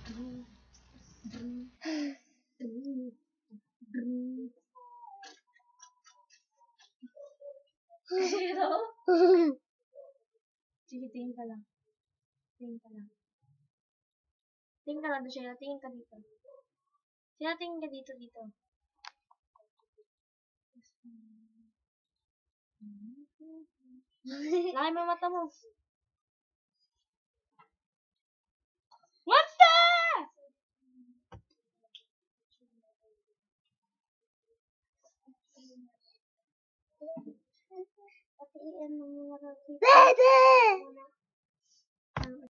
Sige, tingin ka lang. Tingin ka lang. Tingin ka lang, Sheila. Tingin ka dito. Sheila, tingin ka dito. Laki mo mata mo. What the? Dede!